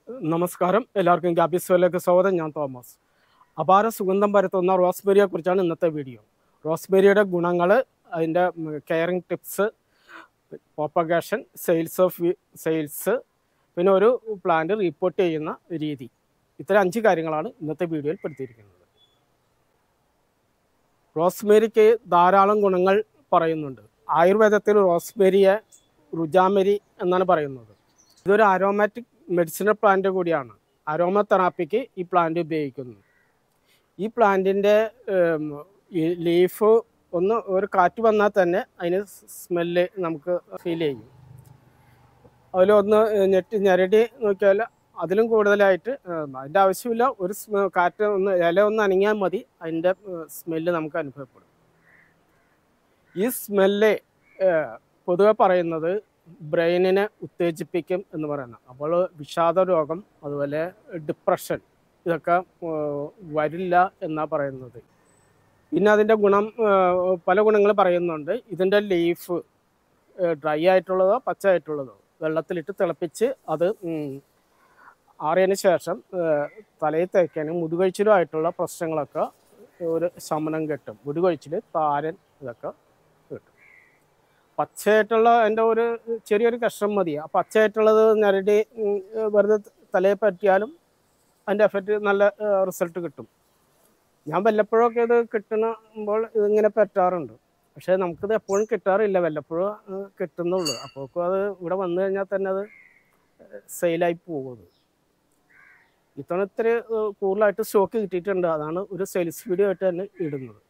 നമസ്കാരം, എല്ലാവർക്കും ഗ്യാബിസ്വയിലേക്ക് സ്വാഗതം. ഞാൻ തോമസ്. അപാര സുഗന്ധം പരത്തുന്ന റോസ്മേരിയെക്കുറിച്ചാണ് ഇന്നത്തെ വീഡിയോ. റോസ്മേരിയുടെ ഗുണങ്ങൾ, അതിൻ്റെ കെയറിങ് ടിപ്സ്, പ്രൊപ്പഗേഷൻ, സെയിൽസ്, പിന്നെ ഒരു പ്ലാന്റ് റിപ്പോർട്ട് ചെയ്യുന്ന രീതി. ഇത്തരം 5 കാര്യങ്ങളാണ് ഇന്നത്തെ വീഡിയോയിൽ പെടുത്തിയിരിക്കുന്നത്. റോസ്മേരിക്ക് ധാരാളം ഗുണങ്ങൾ പറയുന്നുണ്ട്. ആയുർവേദത്തിൽ റോസ്മേരിയെ റുജാമെരി എന്നാണ് പറയുന്നത്. ഇതൊരു അരോമാറ്റിക് മെഡിസിനൽ പ്ലാന്റ് കൂടിയാണ്. അരോമ തെറാപ്പിക്ക് ഈ പ്ലാന്റ് ഉപയോഗിക്കുന്നു. ഈ പ്ലാന്റിൻ്റെ ലീഫ് ഒരു കാറ്റ് വന്നാൽ തന്നെ അതിന് സ്മെല്ല് നമുക്ക് ഫീൽ ചെയ്യും. അതിലൊന്ന് ഞെരടി നോക്കിയാൽ അതിലും കൂടുതലായിട്ട് അതിൻ്റെ ആവശ്യമില്ല. ഒരു കാറ്റ് ഇല ഒന്ന് അനങ്ങിയാൽ മതി, അതിൻ്റെ സ്മെല്ല് നമുക്ക് അനുഭവപ്പെടും. ഈ സ്മെല്ല് പൊതുവെ പറയുന്നത് ബ്രെയിനിനെ ഉത്തേജിപ്പിക്കും എന്ന് പറയുന്നത്. അപ്പോൾ വിഷാദ രോഗം, അതുപോലെ ഡിപ്രഷൻ, ഇതൊക്കെ വരില്ല എന്നാണ് പറയുന്നത്. പിന്നെ അതിൻ്റെ പല ഗുണങ്ങൾ പറയുന്നുണ്ട്. ഇതിൻ്റെ ലീഫ് ഡ്രൈ ആയിട്ടുള്ളതോ പച്ച ആയിട്ടുള്ളതോ വെള്ളത്തിലിട്ട് തിളപ്പിച്ച് അത് ആറിയതിന് ശേഷം തലയിൽ തേക്കാനും മുടികൊഴിച്ചിലുമായിട്ടുള്ള പ്രശ്നങ്ങളൊക്കെ ഒരു ശമനം കിട്ടും. മുടികൊഴിച്ചിൽ, താരൻ, ഇതൊക്കെ കിട്ടും. പച്ചയായിട്ടുള്ള അതിൻ്റെ ഒരു ചെറിയൊരു കഷ്ണം മതി. ആ പച്ചയായിട്ടുള്ളത് ഞരടി വെറുതെ തലയെ പറ്റിയാലും അതിൻ്റെ എഫക്റ്റ് നല്ല റിസൾട്ട് കിട്ടും. ഞാൻ വല്ലപ്പോഴൊക്കെ ഇത് കിട്ടുമ്പോൾ ഇതിങ്ങനെ പറ്റാറുണ്ട്. പക്ഷേ നമുക്കിത് എപ്പോഴും കിട്ടാറില്ല, വല്ലപ്പോഴും കിട്ടുന്നുള്ളൂ. അപ്പോഴേക്കും അത് ഇവിടെ വന്നു കഴിഞ്ഞാൽ തന്നെ അത് സെയിലായി പോകുന്നത്. ഇത്തവണ ഇത്തിരി കൂടുതലായിട്ട് സ്റ്റോക്ക് കിട്ടിയിട്ടുണ്ട്. അതാണ് ഒരു സെയിൽസ് വീഡിയോ ആയിട്ട് തന്നെ ഇടുന്നത്.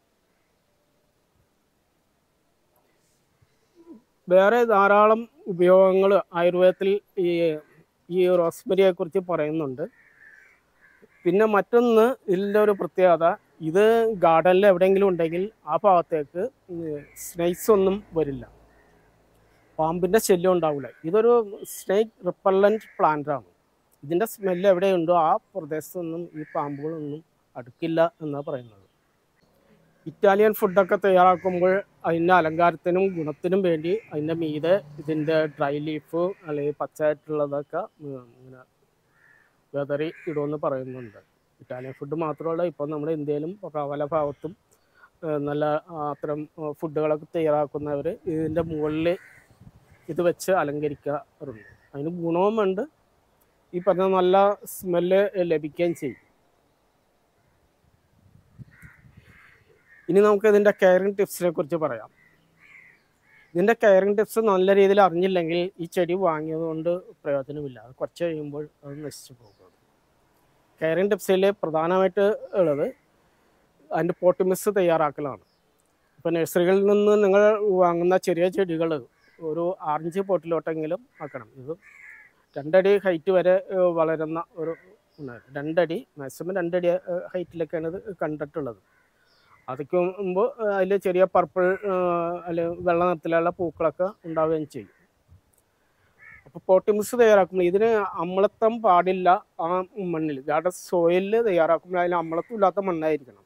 വേറെ ധാരാളം ഉപയോഗങ്ങൾ ആയുർവേദത്തിൽ ഈ റോസ്മേരിയെക്കുറിച്ച് പറയുന്നുണ്ട്. പിന്നെ മറ്റൊന്ന്, ഇതിൻ്റെ ഒരു പ്രത്യേകത, ഇത് ഗാർഡനിൽ എവിടെയെങ്കിലും ഉണ്ടെങ്കിൽ ആ ഭാഗത്തേക്ക് സ്നേക്സ് ഒന്നും വരില്ല, പാമ്പിൻ്റെ ശല്യം ഉണ്ടാവില്ല. ഇതൊരു സ്നേക്ക് റിപ്പല്ലൻ്റ് പ്ലാന്റാണ്. ഇതിൻ്റെ സ്മെല്ല് എവിടെയുണ്ടോ ആ പ്രദേശത്തൊന്നും ഈ പാമ്പുകളൊന്നും അടുക്കില്ല എന്നാണ് പറയുന്നത്. ഇറ്റാലിയൻ ഫുഡൊക്കെ തയ്യാറാക്കുമ്പോൾ അതിൻ്റെ അലങ്കാരത്തിനും ഗുണത്തിനും വേണ്ടി അതിൻ്റെ മീതെ ഇതിൻ്റെ ഡ്രൈ ലീഫ് അല്ലെങ്കിൽ പച്ചയായിട്ടുള്ളതൊക്കെ ഇങ്ങനെ വെതറി ഇടുമെന്ന് പറയുന്നുണ്ട്. ഇറ്റാലിയൻ ഫുഡ് മാത്രമല്ല, ഇപ്പോൾ നമ്മുടെ ഇന്ത്യയിലും പല ഭാഗത്തും നല്ല അത്തരം ഫുഡുകളൊക്കെ തയ്യാറാക്കുന്നവർ ഇതിൻ്റെ മുകളിൽ ഇത് വെച്ച് അലങ്കരിക്കാറുണ്ട്. അതിന് ഗുണവുമുണ്ട്, ഈ പറഞ്ഞ നല്ല സ്മെല്ല് ലഭിക്കുകയും ചെയ്യും. ഇനി നമുക്ക് ഇതിൻ്റെ കെയറിങ് ടിപ്സിനെ കുറിച്ച് പറയാം. ഇതിൻ്റെ കെയറിങ് ടിപ്സ് നല്ല രീതിയിൽ അറിഞ്ഞില്ലെങ്കിൽ ഈ ചെടി വാങ്ങിയത് കൊണ്ട് പ്രയോജനമില്ല. അത് കുറച്ച് കഴിയുമ്പോൾ അത് നശിച്ചു പോകും. കെയറിങ് ടിപ്സിൽ പ്രധാനമായിട്ട് ഉള്ളത് അതിൻ്റെ പോട്ട് മിക്സ് തയ്യാറാക്കലാണ്. ഇപ്പോൾ നഴ്സറികളിൽ നിന്ന് നിങ്ങൾ വാങ്ങുന്ന ചെറിയ ചെടികൾ ഒരു 6 പോട്ടിലോട്ടെങ്കിലും ആക്കണം. ഇത് 2 അടി ഹൈറ്റ് വരെ വളരുന്ന ഒരു 2 അടി, മാക്സിമം 2 അടി ഹൈറ്റിലൊക്കെയാണ് ഇത് കണ്ടിട്ടുള്ളത്. അതൊക്കെ മുമ്പ് അതിൽ ചെറിയ പർപ്പിൾ അല്ലെങ്കിൽ വെള്ള നിറത്തിലുള്ള പൂക്കളൊക്കെ ഉണ്ടാവുകയും ചെയ്യും. അപ്പോൾ പോട്ടി മിക്സ് തയ്യാറാക്കുമ്പോൾ ഇതിന് അമ്ലത്വം പാടില്ല. ആ മണ്ണിൽ ഗാർഡൻ സോയിലിൽ തയ്യാറാക്കുമ്പോൾ അതിന് അമ്ലത്വം ഇല്ലാത്ത മണ്ണായിരിക്കണം.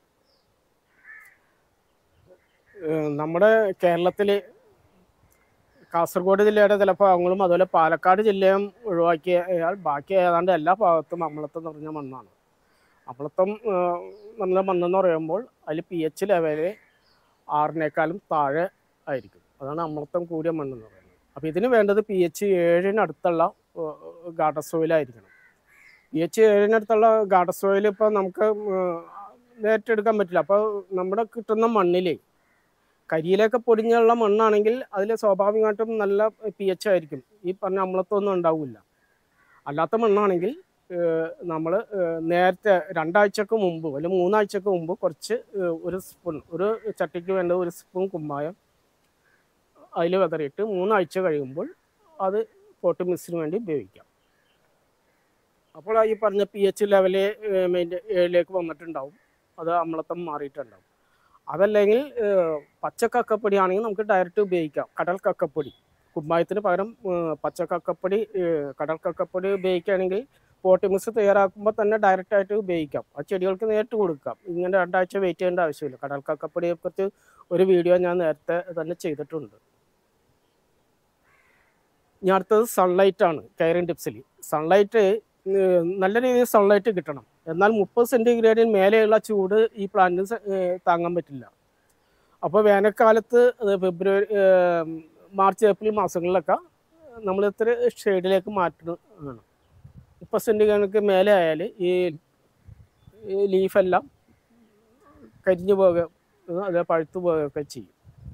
നമ്മുടെ കേരളത്തിൽ കാസർഗോഡ് ജില്ലയുടെ ചില ഭാഗങ്ങളും അതുപോലെ പാലക്കാട് ജില്ലയും ഒഴിവാക്കിയാൽ ബാക്കി ഏതാണ്ട് എല്ലാ ഭാഗത്തും അമ്ലത്വം നിറഞ്ഞ മണ്ണാണ്. അമ്ലത്വം നല്ല മണ്ണെന്ന് പറയുമ്പോൾ അതിൽ pH ലെവല് 6-നേക്കാളും താഴെ ആയിരിക്കും. അതാണ് അമ്ലത്വം കൂടിയ മണ്ണെന്ന് പറയുന്നത്. അപ്പോൾ ഇതിന് വേണ്ടത് pH 7-അടുത്തുള്ള ഗാർഡൻ സോയിലായിരിക്കണം. pH 7-അടുത്തുള്ള ഗാർഡൻ സോയിൽ ഇപ്പോൾ നമുക്ക് നേരിട്ടെടുക്കാൻ പറ്റില്ല. അപ്പോൾ നമ്മുടെ കിട്ടുന്ന മണ്ണിൽ കരിയിലൊക്കെ പൊടിഞ്ഞുള്ള മണ്ണാണെങ്കിൽ അതിൽ സ്വാഭാവികമായിട്ടും നല്ല pH ആയിരിക്കും. ഈ പറഞ്ഞ അമ്ലത്വമൊന്നും ഉണ്ടാവില്ല. അല്ലാത്ത മണ്ണാണെങ്കിൽ നമ്മൾ നേരത്തെ 2 ആഴ്ചക്ക് മുമ്പ് അല്ലെങ്കിൽ 3 ആഴ്ചക്ക് മുമ്പ് കുറച്ച് ഒരു സ്പൂൺ, ഒരു ചട്ടിക്ക് വേണ്ട 1 സ്പൂൺ കുമ്മായം അതിൽ വെതറിയിട്ട് 3 ആഴ്ച കഴിയുമ്പോൾ അത് പോട്ട് മിക്സിന് വേണ്ടി ഉപയോഗിക്കാം. അപ്പോൾ ഈ പറഞ്ഞ pH ലെവല് 7-ലേക്ക് വന്നിട്ടുണ്ടാവും. അത് അമ്ലത്വം മാറിയിട്ടുണ്ടാവും. അതല്ലെങ്കിൽ പച്ചക്കക്കപ്പൊടി ആണെങ്കിൽ നമുക്ക് ഡയറക്റ്റ് ഉപയോഗിക്കാം. കടൽ കക്കപ്പൊടി, കുമ്മായത്തിന് പകരം പച്ചക്കക്കപ്പൊടി, കടൽ കക്കപ്പൊടി ഉപയോഗിക്കുകയാണെങ്കിൽ പോട്ടി മിക്സ് തയ്യാറാക്കുമ്പോൾ തന്നെ ഡയറക്റ്റായിട്ട് ഉപയോഗിക്കാം. ആ ചെടികൾക്ക് നേരിട്ട് കൊടുക്കാം. ഇങ്ങനെ 2 ആഴ്ച വെയിറ്റ് ചെയ്യേണ്ട ആവശ്യമില്ല. കടൽ കക്കപ്പൊടിയെക്കുറിച്ച് ഒരു വീഡിയോ ഞാൻ നേരത്തെ തന്നെ ചെയ്തിട്ടുണ്ട്. ഇനി അടുത്തത് സൺലൈറ്റാണ് കെയറിങ് ടിപ്സിൽ. സൺലൈറ്റ് നല്ല രീതിയിൽ സൺലൈറ്റ് കിട്ടണം. എന്നാൽ 30 സെൻറ്റിഗ്രേഡിന് മേലെയുള്ള ചൂട് ഈ പ്ലാന്റിന് താങ്ങാൻ പറ്റില്ല. അപ്പോൾ വേനൽക്കാലത്ത് ഫെബ്രുവരി മാർച്ച് ഏപ്രിൽ മാസങ്ങളിലൊക്കെ നമ്മൾ ഇത്ര ഷെയ്ഡിലേക്ക് മാറ്റണം. 30 സെൻറ്റിഗ്രേഡിന് മേലെ ആയാൽ ഈ ലീഫെല്ലാം കരിഞ്ഞു പോകുക, അത് പഴുത്തു പോവുകയൊക്കെ ചെയ്യും.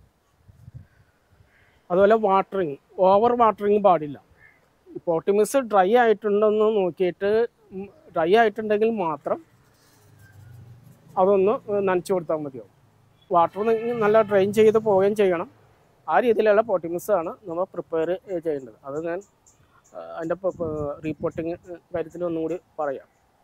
അതുപോലെ വാട്ടറിങ്, ഓവർ വാട്ടറിങ് പാടില്ല. പോട്ടിമിസ് ഡ്രൈ ആയിട്ടുണ്ടെന്ന് നോക്കിയിട്ട്, ഡ്രൈ ആയിട്ടുണ്ടെങ്കിൽ മാത്രം അതൊന്ന് നനച്ചു കൊടുത്താൽ മതിയാവും. വാട്ടർ നല്ല ഡ്രെയിൻ ചെയ്ത് പോവുകയും ചെയ്യണം. ആ രീതിയിലുള്ള പോട്ടിമിസാണ് നമ്മൾ പ്രിപ്പയർ ചെയ്യേണ്ടത്. അത് ഞാൻ അതിൻ്റെ റീപോർട്ടിങ് കാര്യത്തിൽ ഒന്നും കൂടി പറയാം.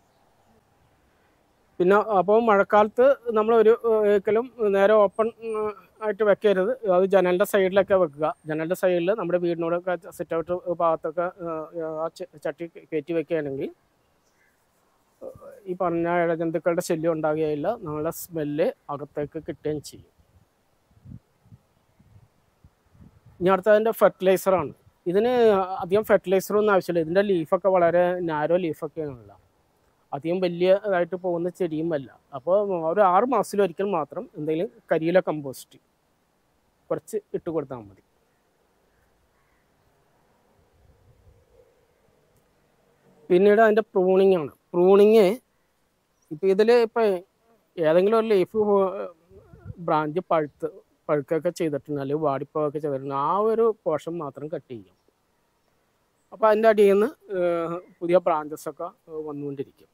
പിന്നെ അപ്പോൾ മഴക്കാലത്ത് നമ്മൾ ഒരിക്കലും നേരെ ഓപ്പൺ ആയിട്ട് വെക്കരുത്. അത് ജനലിൻ്റെ സൈഡിലൊക്കെ വെക്കുക. ജനലിൻ്റെ സൈഡിൽ നമ്മുടെ വീടിനോടൊക്കെ സിറ്റ് ഔട്ട് ഭാഗത്തൊക്കെ ആ ചട്ടി കയറ്റി വെക്കുകയാണെങ്കിൽ ഈ പറഞ്ഞ ഇഴജന്തുക്കളുടെ ശല്യം ഉണ്ടാകുകയില്ല. നല്ല സ്മെല്ല് അകത്തേക്ക് കിട്ടുകയും ചെയ്യും. ഇനി അടുത്തതിൻ്റെ ഫെർട്ടിലൈസറാണ്. ഇതിന് അധികം ഫെർട്ടിലൈസറൊന്നും ആവശ്യമില്ല. ഇതിൻ്റെ ലീഫൊക്കെ വളരെ നാരോ ലീഫൊക്കെയാണല്ല, അധികം വലിയ ഇതായിട്ട് പോകുന്ന ചെടിയുമല്ല. അപ്പോൾ ഒരു 6 മാസത്തിലൊരിക്കൽ മാത്രം എന്തെങ്കിലും കരിയില കമ്പോസ്റ്റ് കുറച്ച് ഇട്ട് കൊടുത്താൽ മതി. പിന്നീട് അതിൻ്റെ പ്രൂണിങ് ആണ്. പ്രൂണിങ് ഇപ്പോൾ ഇതിൽ ഏതെങ്കിലും ഒരു ലീഫ് ബ്രാഞ്ച് പഴുക്കൊക്കെ ചെയ്തിട്ടുണ്ട്, അല്ലെങ്കിൽ വാടിപ്പോയൊക്കെ ചെയ്തിട്ടുണ്ട്, ആ ഒരു പോർഷൻ മാത്രം കട്ട് ചെയ്യും. അപ്പോൾ അതിൻ്റെ അടിയിൽ നിന്ന് പുതിയ ബ്രാഞ്ചസൊക്കെ വന്നുകൊണ്ടിരിക്കും.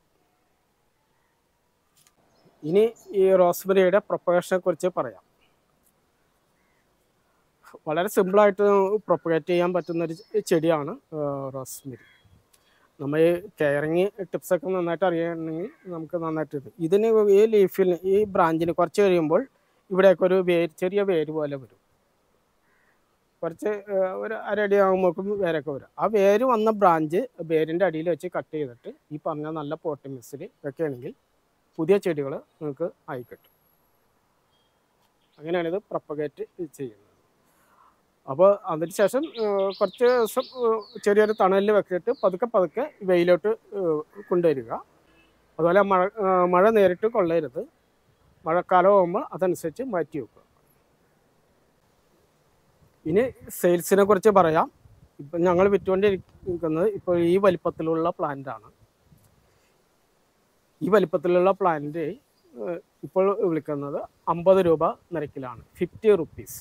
ഇനി ഈ റോസ്മെരിയുടെ പ്രൊപ്പഗേഷനെ കുറിച്ച് പറയാം. വളരെ സിമ്പിളായിട്ട് പ്രൊപ്പഗേറ്റ് ചെയ്യാൻ പറ്റുന്നൊരു ചെടിയാണ് റോസ്മെരി. നമ്മൾ കെയറിങ് ടിപ്സൊക്കെ നന്നായിട്ട് അറിയണമെങ്കിൽ നമുക്ക് നന്നായിട്ട് ഇതിന് ഈ ലീഫിന്, ഈ ബ്രാഞ്ചിന് കുറച്ച് കഴിയുമ്പോൾ ഇവിടെയൊക്കെ ഒരു ചെറിയ വേര് പോലെ വരും. കുറച്ച് ഒരു അരടി ആകുമ്പോഴേക്കും വേരൊക്കെ വരും. ആ വേര് വന്ന ബ്രാഞ്ച് വേരിൻ്റെ അടിയിൽ വെച്ച് കട്ട് ചെയ്തിട്ട് ഈ പറഞ്ഞ നല്ല പോട്ടിമിസിൽ വെക്കുകയാണെങ്കിൽ പുതിയ ചെടികൾ നിങ്ങൾക്ക് ആയിക്കിട്ടും. അങ്ങനെയാണിത് പ്രൊപ്പഗേറ്റ് ചെയ്യുന്നത്. അപ്പോൾ അതിന് ശേഷം കുറച്ച് ദിവസം ചെറിയൊരു തണലിൽ വെച്ചിട്ട് പതുക്കെ വെയിലോട്ട് കൊണ്ടുവരിക. അതുപോലെ മഴ നേരിട്ട് കൊള്ളരുത്. മഴക്കാലം ആകുമ്പോൾ അതനുസരിച്ച് മാറ്റി വെക്കുക. ഇനി സെയിൽസിനെ കുറിച്ച് പറയാം. ഇപ്പം ഞങ്ങൾ വിറ്റുകൊണ്ടിരിക്കുന്നത് ഇപ്പോൾ ഈ വലിപ്പത്തിലുള്ള പ്ലാന്റാണ്. ഈ വലിപ്പത്തിലുള്ള പ്ലാന്റ് ഇപ്പോൾ വിളിക്കുന്നത് 50 രൂപ നിരക്കിലാണ്, 50 റുപ്പീസ്.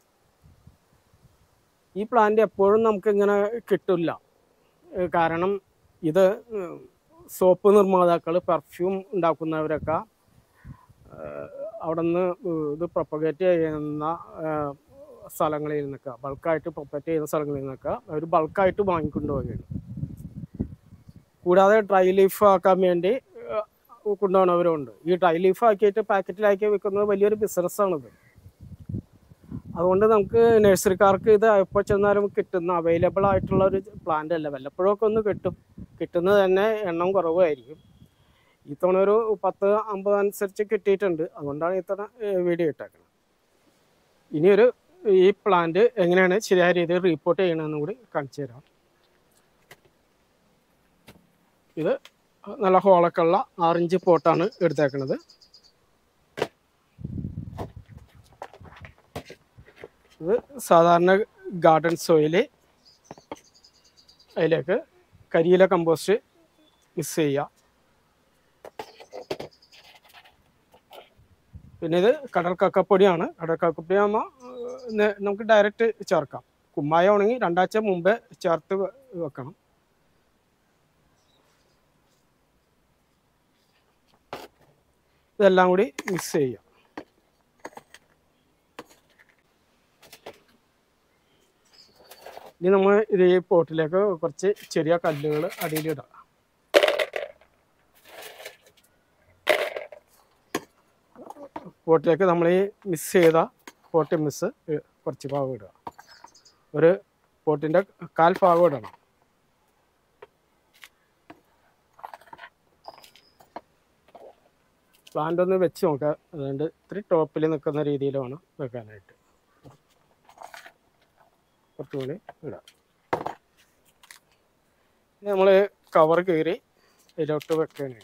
ഈ പ്ലാന്റ് എപ്പോഴും നമുക്കിങ്ങനെ കിട്ടില്ല. കാരണം ഇത് സോപ്പ് നിർമ്മാതാക്കൾ, പെർഫ്യൂം ഉണ്ടാക്കുന്നവരൊക്കെ അവിടെ നിന്ന് ഇത് പ്രൊപ്പഗേറ്റ് ചെയ്യുന്ന സ്ഥലങ്ങളിൽ നിന്നൊക്കെ, ബൾക്കായിട്ട് പ്രൊപ്പഗേറ്റ് ചെയ്യുന്ന സ്ഥലങ്ങളിൽ നിന്നൊക്കെ അവർ ബൾക്കായിട്ട് വാങ്ങിക്കൊണ്ട് പോവുകയാണ്. കൂടാതെ ഡ്രൈ ലീഫ് ആക്കാൻ വേണ്ടി കൊണ്ടുപോകുന്നവരുണ്ട്. ഈ ഡ്രൈ ലീഫ് ആക്കിയിട്ട് പാക്കറ്റിലാക്കി വെക്കുന്നത് വലിയൊരു ബിസിനസ്സാണിത്. അതുകൊണ്ട് നമുക്ക് നഴ്സറിക്കാർക്ക് ഇത് എപ്പോൾ ചെന്നാലും കിട്ടുന്ന അവൈലബിൾ ആയിട്ടുള്ള ഒരു പ്ലാന്റ് അല്ല. വല്ലപ്പോഴൊക്കെ ഒന്ന് കിട്ടുന്നത് തന്നെ എണ്ണം കുറവായിരിക്കും. ഇത്തവണ ഒരു 10-50 അനുസരിച്ച് കിട്ടിയിട്ടുണ്ട്. അതുകൊണ്ടാണ് ഇത്തവണ വീഡിയോ ഇട്ടേക്കുന്നത്. ഇനിയൊരു ഈ പ്ലാന്റ് എങ്ങനെയാണ് ശരിയായ രീതിയിൽ റിപ്പോർട്ട് ചെയ്യണമെന്ന് കൂടി കാണിച്ചു തരാം. ഇത് നല്ല ഹോളൊക്കെ ഉള്ള 6 ഇഞ്ച് പോട്ടാണ് എടുത്തേക്കുന്നത്. ഇത് സാധാരണ ഗാർഡൻ സോയില്, അതിലേക്ക് കരിയില കമ്പോസ്റ്റ് മിക്സ് ചെയ്യുക. പിന്നെ ഇത് കടൽ കക്കപ്പൊടിയാണ്. കടൽ കക്കപ്പൊടി ആകുമ്പോൾ നമുക്ക് ഡയറക്റ്റ് ചേർക്കാം. കുമ്മായ ഉണങ്ങി 2 ആഴ്ച മുമ്പേ ചേർത്ത് വെക്കണം. ഇതെല്ലാം കൂടി മിക്സ് ചെയ്യുക. ഇനി നമ്മൾ ഇത് ഈ പോട്ടിലേക്ക് കുറച്ച് ചെറിയ കല്ലുകൾ അടിയിലിടാം. പോട്ടിലേക്ക് നമ്മൾ ഈ മിക്സ് ചെയ്ത പോട്ടി മിക്സ് കുറച്ച് ഭാഗം ഇടുക. ഒരു പോട്ടിൻ്റെ 1/4 ഭാഗം ഇടണം. പ്ലാന്റ് ഒന്ന് വെച്ച് നോക്കുക. അതുകൊണ്ട് ഇത്തിരി ടോപ്പിൽ നിൽക്കുന്ന രീതിയിലാണ് വെക്കാനായിട്ട്. കുറച്ചുകൂടി ഇടാം. നമ്മൾ കവർ കീറി ഇതിലോട്ട് വെക്കുകയാണ്.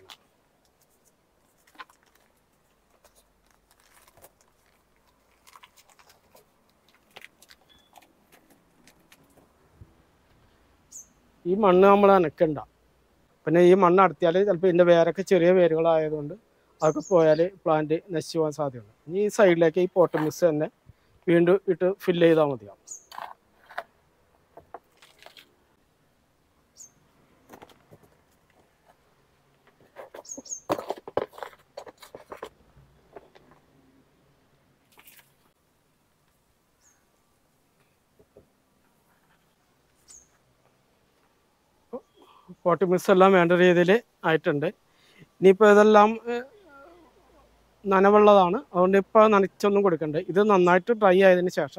ഈ മണ്ണ് നമ്മൾ നനയ്ക്കണ്ട. പിന്നെ ഈ മണ്ണ് അടത്തിയാൽ ചിലപ്പോൾ ഇതിൻ്റെ വേരൊക്കെ ചെറിയ വേരുകളായതുകൊണ്ട് അതൊക്കെ പോയാൽ പ്ലാന്റ് നശിച്ചു പോകാൻ സാധ്യതയുണ്ട്. ഇനി ഈ സൈഡിലേക്ക് ഈ പോട്ട് മിക്സ് തന്നെ വീണ്ടും ഇട്ട് ഫില്ല് ചെയ്താൽ മതിയാവും. പോട്ട് മിക്സ് എല്ലാം വേണ്ട രീതിയിൽ ആയിട്ടുണ്ട്. ഇനിയിപ്പോൾ ഇതെല്ലാം നനവുള്ളതാണ്, അതുകൊണ്ട് ഇപ്പോൾ നനച്ചൊന്നും കൊടുക്കണ്ടേ. ഇത് നന്നായിട്ട് ഡ്രൈ ആയതിന് ശേഷം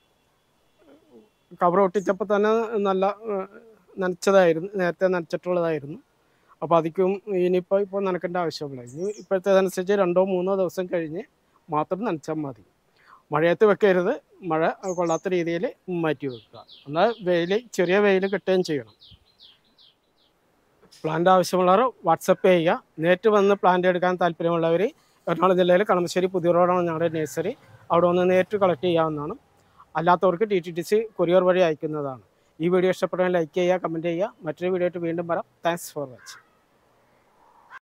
കവർ ഒട്ടിച്ചപ്പോൾ തന്നെ നല്ല നനച്ചതായിരുന്നു, നേരത്തെ നനച്ചിട്ടുള്ളതായിരുന്നു. അപ്പോൾ അതിക്കും ഇപ്പോൾ നനക്കേണ്ട ആവശ്യമില്ല. ഇനി ഇപ്പോഴത്തേതനുസരിച്ച് 2-3 ദിവസം കഴിഞ്ഞ് മാത്രം നനച്ചാൽ മതി. മഴയത്ത് വെക്കരുത്, മഴ കൊള്ളാത്ത രീതിയിൽ മാറ്റി വെക്കുക. എന്നാൽ ചെറിയ വെയിൽ കിട്ടുകയും ചെയ്യണം. പ്ലാന്റ് ആവശ്യമുള്ളവർ വാട്സപ്പ് ചെയ്യുക. നേരിട്ട് വന്ന് പ്ലാന്റ് എടുക്കാൻ താല്പര്യമുള്ളവർ എറണാകുളം ജില്ലയിൽ കളമശ്ശേരി പുതിയ റോഡാണ് ഞങ്ങളുടെ നഴ്സറി. അവിടെ വന്ന് നേരിട്ട് കളക്ട് ചെയ്യാവുന്നതാണ്. അല്ലാത്തവർക്ക് TTDC കൊറിയർ വഴി അയക്കുന്നതാണ്. ഈ വീഡിയോ ഇഷ്ടപ്പെട്ടാൽ ലൈക്ക് ചെയ്യുക, കമൻറ്റ് ചെയ്യുക. മറ്റൊരു വീഡിയോ ആയിട്ട് വീണ്ടും വരാം. Thanks for watching.